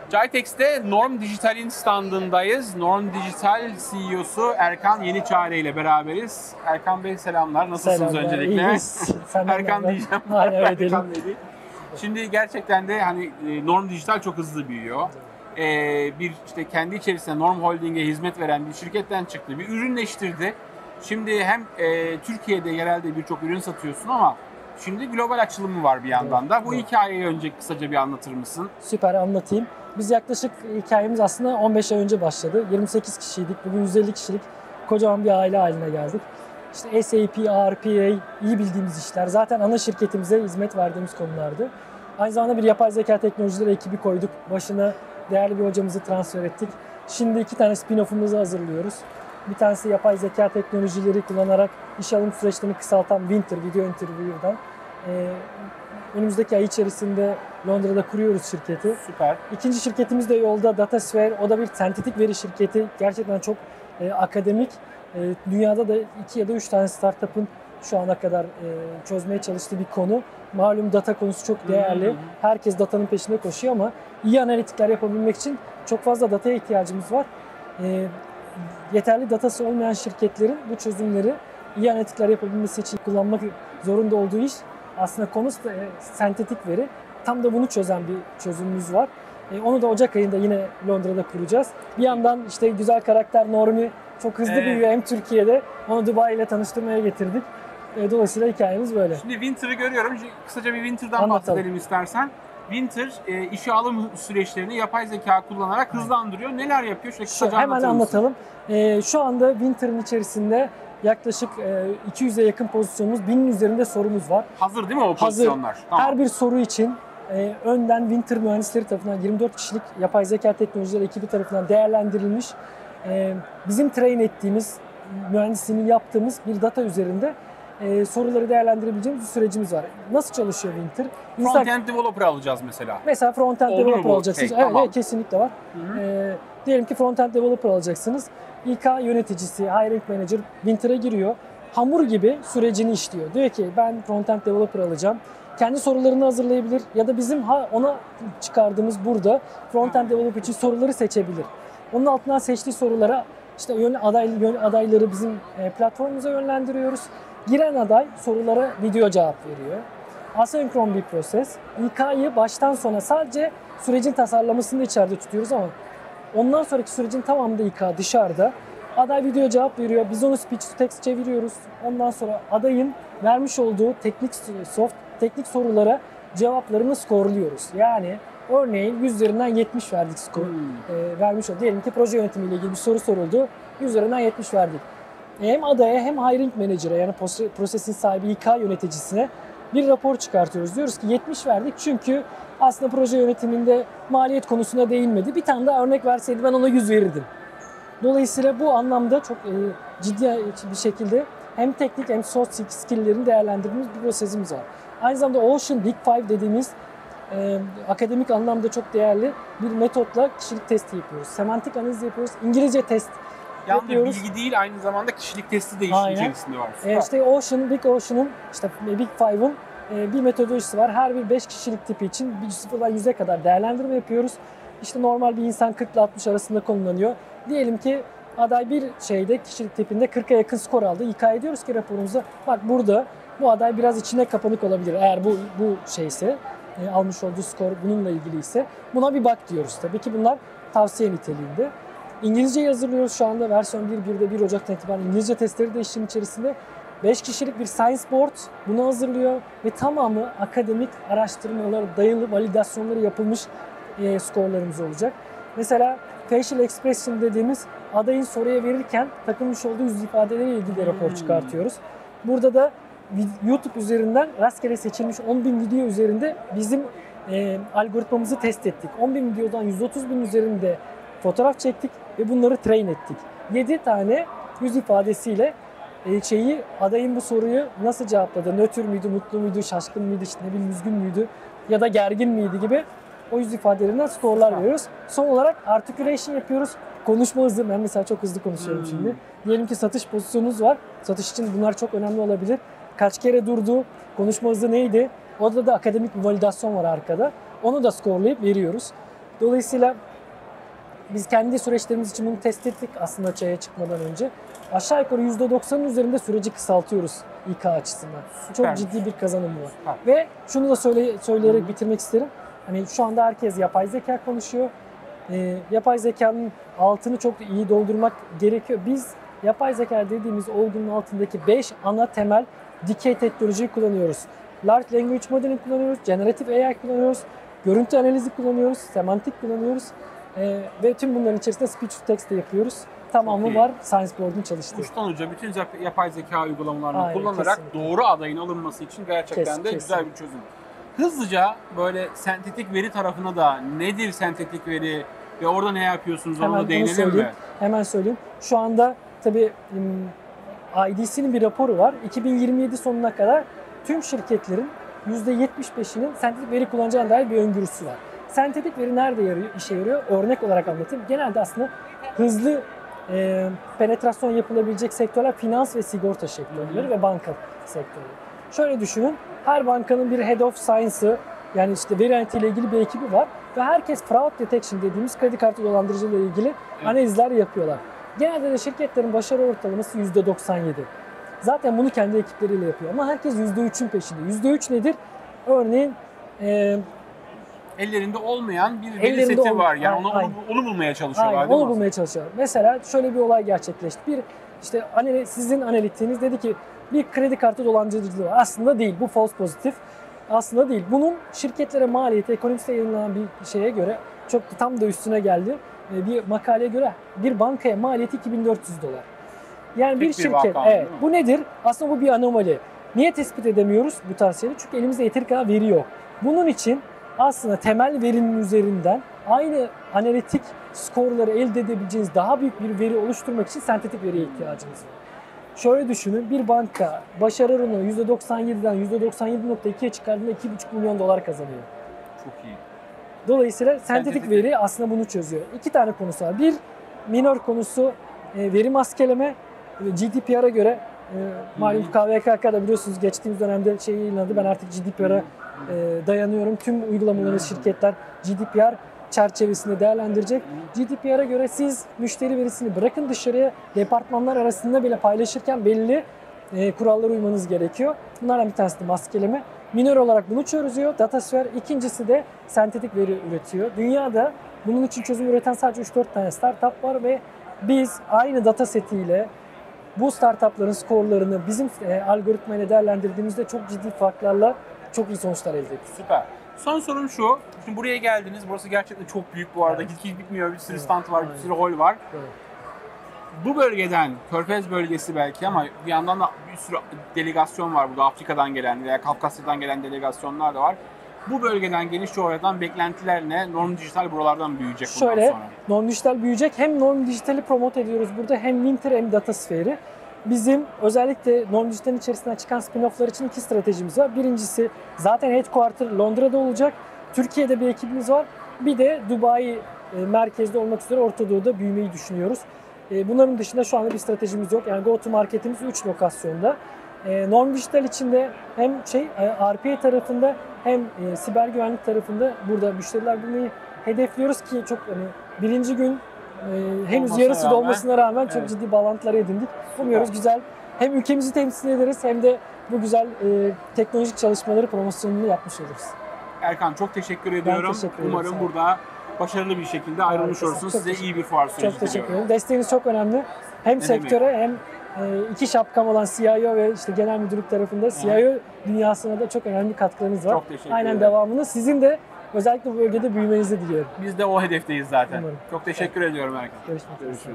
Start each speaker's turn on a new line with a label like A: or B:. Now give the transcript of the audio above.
A: Jitex'te Norm Digital'in standındayız. Norm Digital CEO'su Erkan Yeniçare ile beraberiz. Erkan Bey selamlar. Nasılsınız
B: Selamlar,
A: öncelikle?
B: iyiyiz.
A: Erkan diyeceğim.
B: Aynen öyle diyelim.
A: Erkan dedi. Şimdi gerçekten de hani Norm Digital çok hızlı büyüyor. Bir işte kendi içerisinde Norm Holding'e hizmet veren bir şirketten çıktı. Bir ürünleştirdi. Şimdi hem Türkiye'de yerelde birçok ürün satıyorsun ama şimdi global açılımı var bir yandan da. Bu hikayeyi önce kısaca bir anlatır mısın?
B: Süper, anlatayım. Biz yaklaşık hikayemiz aslında 15 ay önce başladı. 28 kişiydik. Bugün 150 kişilik kocaman bir aile haline geldik. İşte SAP, RPA, iyi bildiğimiz işler. Zaten ana şirketimize hizmet verdiğimiz konulardı. Aynı zamanda bir yapay zeka teknolojileri ekibi koyduk. Başına değerli bir hocamızı transfer ettik. Şimdi 2 tane spin-off'umuzu hazırlıyoruz. Bir tanesi yapay zeka teknolojileri kullanarak iş alım süreçlerini kısaltan Winter Video Interview'dan. Önümüzdeki ay içerisinde Londra'da kuruyoruz şirketi.
A: Süper.
B: İkinci şirketimiz de yolda, DataSphere. O da bir sentetik veri şirketi. Gerçekten çok akademik. Dünyada da 2 ya da 3 tane startup'ın şu ana kadar çözmeye çalıştığı bir konu. Malum data konusu çok değerli. Herkes datanın peşinde koşuyor ama iyi analitikler yapabilmek için çok fazla dataya ihtiyacımız var. Yeterli datası olmayan şirketlerin bu çözümleri iyi analitikler yapabilmesi için kullanmak zorunda olduğu iş aslında konusu da sentetik veri. Tam da bunu çözen bir çözümümüz var. Onu da Ocak ayında yine Londra'da kuracağız. Bir yandan işte güzel karakter Norm'i çok hızlı büyüyor hem Türkiye'de. Onu Dubai ile tanıştırmaya getirdik. Dolayısıyla hikayemiz böyle.
A: Şimdi Winter'ı görüyorum. Kısaca bir Winter'dan
B: Anlatalım.
A: bahsedelim istersen. Winter işe alım süreçlerini yapay zeka kullanarak hızlandırıyor. Neler yapıyor? Şöyle kısaca
B: Hemen
A: anlatır mısın?
B: anlatalım. Şu anda Winter'ın içerisinde yaklaşık 200'e yakın pozisyonumuz, 1000'in üzerinde sorumuz var.
A: Hazır değil mi o pozisyonlar?
B: Tamam. Her bir soru için önden Winter mühendisleri tarafından 24 kişilik yapay zeka teknolojileri ekibi tarafından değerlendirilmiş, bizim train ettiğimiz, mühendisliğini yaptığımız bir data üzerinde soruları değerlendirebileceğimiz bir sürecimiz var. Nasıl çalışıyor Winter?
A: Front-end developer alacağız mesela.
B: Mesela front-end developer alacaksınız. Evet,
A: tamam.
B: kesinlikle var. Diyelim ki front-end developer alacaksınız. İK yöneticisi, hiring manager Winter'a giriyor. Hamur gibi sürecini işliyor. Diyor ki ben front-end developer alacağım. Kendi sorularını hazırlayabilir ya da bizim ona çıkardığımız burada front-end developer için soruları seçebilir. Onun altından seçtiği sorulara işte adayları bizim platformumuza yönlendiriyoruz. Giren aday sorulara video cevap veriyor. Asenkron bir proses. İK'yı baştan sona sadece sürecin tasarlamasını içeride tutuyoruz ama ondan sonraki sürecin tamamında İK dışarıda. Aday video cevap veriyor. Biz onu speech to text çeviriyoruz. Ondan sonra adayın vermiş olduğu teknik sorulara cevaplarını skorluyoruz. Yani örneğin 100 üzerinden 70 verdik skor. Vermiş oldu. Diyelim ki proje yönetimiyle ilgili bir soru soruldu. 100 üzerinden 70 verdik. Hem adaya hem hiring manager'a yani prosesin sahibi İK yöneticisine bir rapor çıkartıyoruz. Diyoruz ki 70 verdik çünkü aslında proje yönetiminde maliyet konusuna değinmedi. Bir tane daha örnek verseydi ben ona 100 verirdim. Dolayısıyla bu anlamda çok ciddi bir şekilde hem teknik hem soft skill'lerini değerlendirdiğimiz bir prosesimiz var. Aynı zamanda Ocean Big Five dediğimiz akademik anlamda çok değerli bir metotla kişilik testi yapıyoruz. Semantik analiz yapıyoruz. İngilizce test yapıyoruz.
A: Bilgi değil, aynı zamanda kişilik testi de işin içerisinde var.
B: İşte Big Ocean'ın, işte Big Five'ın bir metodolojisi var. Her bir 5 kişilik tipi için 0'dan 100'e kadar değerlendirme yapıyoruz. İşte normal bir insan 40 ile 60 arasında konumlanıyor. Diyelim ki aday bir kişilik tipinde 40'a yakın skor aldı. İK ediyoruz ki raporumuza bak burada bu aday biraz içine kapanık olabilir. Eğer bu şeyse, almış olduğu skor bununla ilgiliyse buna bir bak diyoruz. Tabii ki bunlar tavsiye niteliğinde. İngilizceyi hazırlıyoruz şu anda. Versiyon 1.1'de 1 Ocak'tan itibaren İngilizce testleri de işin içerisinde. 5 kişilik bir science board bunu hazırlıyor ve tamamı akademik araştırmalara dayalı validasyonları yapılmış skorlarımız olacak. Mesela facial expression dediğimiz adayın soruya verirken takılmış olduğu yüz ifadeleriyle ilgili de rapor çıkartıyoruz. Burada da YouTube üzerinden rastgele seçilmiş 10.000 video üzerinde bizim algoritmamızı test ettik. 10.000 videodan 130.000 üzerinde fotoğraf çektik ve bunları train ettik. 7 tane yüz ifadesiyle adayın bu soruyu nasıl cevapladı, nötr müydü, mutlu muydu, şaşkın mıydı, işte ne bileyim üzgün müydü ya da gergin miydi gibi o yüz ifadelerinden skorlar veriyoruz. Son olarak articulation yapıyoruz. Konuşma hızı, ben mesela çok hızlı konuşuyorum şimdi. Diyelim ki satış pozisyonunuz var. Satış için bunlar çok önemli olabilir. Kaç kere durdu, konuşma hızı neydi? Orada da akademik bir validasyon var arkada. Onu da skorlayıp veriyoruz. Dolayısıyla biz kendi süreçlerimiz için bunu test ettik aslında çaya çıkmadan önce. Aşağı yukarı %90'ın üzerinde süreci kısaltıyoruz İK açısından.
A: Süper.
B: Çok ciddi bir kazanımı var.
A: Süper.
B: Ve şunu da söyleyerek bitirmek isterim. Hani şu anda herkes yapay zeka konuşuyor. Yapay zekanın altını çok iyi doldurmak gerekiyor. Biz yapay zeka dediğimiz olgunun altındaki 5 ana temel dikey teknolojiyi kullanıyoruz. Large Language Model'i kullanıyoruz, Generative AI kullanıyoruz, görüntü analizi kullanıyoruz, semantik kullanıyoruz ve tüm bunların içerisinde speech to text de yapıyoruz. Tamamı var Science Board'un çalıştığı.
A: Uçtan uca bütün yapay zeka uygulamalarını
B: Aynen,
A: kullanarak
B: kesinlikle.
A: doğru adayın alınması için gerçekten de güzel bir çözüm. Hızlıca böyle sentetik veri tarafına da nedir sentetik veri ve orada ne yapıyorsunuz ona da değinelim mi?
B: Hemen söyleyeyim. Şu anda tabii IDC'nin bir raporu var. 2027 sonuna kadar tüm şirketlerin %75'inin sentetik veri kullanacağına dair bir öngörüsü var. Sentetik veri nerede işe yarıyor? Örnek olarak anlatayım. Genelde aslında hızlı penetrasyon yapılabilecek sektörler finans ve sigorta sektörleri ve banka sektörleri. Şöyle düşünün, her bankanın bir Head of Science'ı yani işte veri analitiği ile ilgili bir ekibi var ve herkes fraud detection dediğimiz kredi kartı dolandırıcılığı ile ilgili analizler yapıyorlar. Genelde de şirketlerin başarı ortalaması %97. Zaten bunu kendi ekipleriyle yapıyor ama herkes %3'ün peşinde. %3 nedir? Örneğin
A: ellerinde olmayan bir veri seti var. Yani onu bulmaya çalışıyorlar.
B: Aynen, onu bulmaya çalışıyorlar. Mesela şöyle bir olay gerçekleşti. İşte sizin analitiğiniz dedi ki bir kredi kartı dolandırıcılığı var. Aslında değil. Bu false pozitif. Aslında değil. Bunun şirketlere maliyeti, Economics'te yayınlanan bir şeye göre çok tam da üstüne geldi. Bir makaleye göre bir bankaya maliyeti $2.400. Yani bir şirket. Evet. Bu nedir? Aslında bu bir anomali. Niye tespit edemiyoruz bu tarz şeyleri? Çünkü elimizde yeteri kadar veri yok. Bunun için aslında temel verinin üzerinden aynı analitik skorları elde edebileceğiniz daha büyük bir veri oluşturmak için sentetik veriye ihtiyacınız var. Şöyle düşünün, bir banka başarı oranını %97'den %97.2'ye çıkardığında $2,5 milyon kazanıyor.
A: Çok iyi.
B: Dolayısıyla sentetik veri aslında bunu çözüyor. 2 tane konusu var. Bir, minor konusu veri maskeleme. GDPR'a göre malum KVKK'da biliyorsunuz geçtiğimiz dönemde yayınlandı. Ben artık GDPR'a dayanıyorum. Tüm uygulamaları şirketler GDPR çerçevesinde değerlendirecek. GDPR'a göre siz müşteri verisini bırakın dışarıya, departmanlar arasında bile paylaşırken belli kurallara uymanız gerekiyor. Bunlardan bir tanesi de maskeleme. Minor olarak bunu çözüyor. DataSphere. İkincisi de sentetik veri üretiyor. Dünyada bunun için çözüm üreten sadece 3-4 tane startup var ve biz aynı data setiyle bu startupların skorlarını bizim algoritmayla değerlendirdiğimizde çok ciddi farklarla çok iyi sonuçlar elde ettik.
A: Süper. Son sorum şu. Şimdi buraya geldiniz. Burası gerçekten çok büyük bu arada. Hiç bitmiyor. Bir sürü stand var, bir sürü hol var.
B: Evet.
A: Bu bölgeden, Körfez bölgesi belki ama bir yandan da bir sürü delegasyon var burada. Afrika'dan gelen veya Kafkasya'dan gelen delegasyonlar da var. Bu bölgeden, geniş coğrafyadan beklentiler ne? Norm Dijital buralardan büyüyecek bundan sonra.
B: Norm Dijital büyüyecek. Hem Norm Dijital'i promote ediyoruz burada hem Winter hem DataSphere'i. Bizim özellikle Norm Dijital'in içerisinden çıkan spin-off'lar için 2 stratejimiz var. Birincisi zaten headquarter Londra'da olacak. Türkiye'de bir ekibimiz var. Bir de Dubai merkezde olmak üzere Orta Doğu'da büyümeyi düşünüyoruz. Bunların dışında şu anda bir stratejimiz yok. Yani go to marketimiz 3 lokasyonda. Norm Dijital içinde hem RPA tarafında hem siber güvenlik tarafında burada müşteriler bulmayı hedefliyoruz ki çok birinci gün henüz yarısı dolmasına rağmen çok ciddi bağlantılar edindik. Umuyoruz güzel hem ülkemizi temsil ederiz hem de bu güzel teknolojik çalışmaları promosyonunu yapmış oluruz.
A: Erkan çok teşekkür ediyorum.
B: Ben teşekkür ederim.
A: Umarım burada başarılı bir şekilde ayrılmış olursunuz. Size iyi bir fuar süreci diliyorum.
B: Çok teşekkür ederim. Desteğiniz çok önemli. Hem sektöre hem 2 şapkam olan CIO ve genel müdürlük tarafında CIO dünyasına da çok önemli katkılarınız var.
A: Çok teşekkür
B: Aynen
A: ederim.
B: devamını sizin de özellikle bu bölgede büyümenizi diliyorum.
A: Biz de o hedefteyiz zaten.
B: Umarım.
A: Çok teşekkür ediyorum Erkan.
B: Görüşmek üzere.